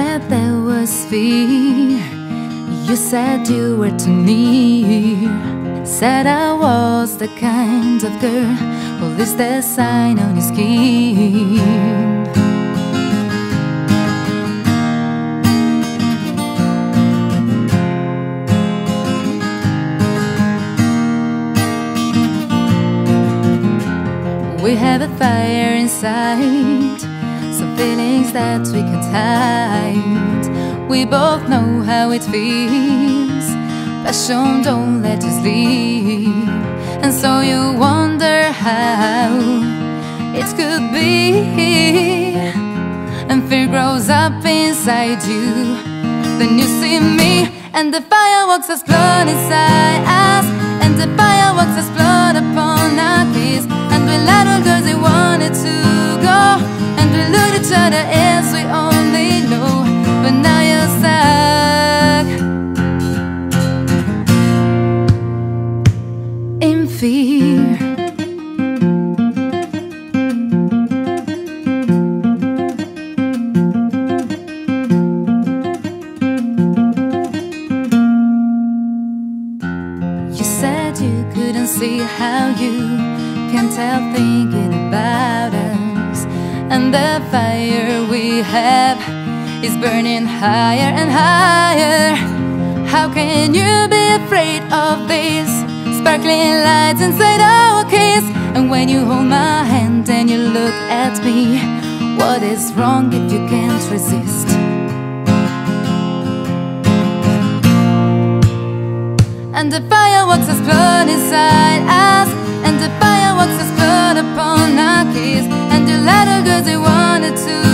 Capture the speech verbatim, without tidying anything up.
said there was fear. You said you were too near. Said I was the kind of girl who leaves the sign on your skin. We have a fire inside, some feelings that we can't hide. We both know how it feels. Passion don't let us leave. And so you wonder how it could be. And fear grows up inside you. Then you see me, and the fireworks explode inside us. And the fireworks explode upon our kiss. And we let all girls they wanted to go. And we look at each other as we only know. But now you're stuck in fear. You said you couldn't see how you can't help thinking about us. And the fire we have is burning higher and higher. How can you be afraid of these sparkling lights inside our kiss? And when you hold my hand and you look at me, what is wrong if you can't resist? And the fireworks explode inside us. And the fireworks explode upon our kiss. And the little girls they wanted to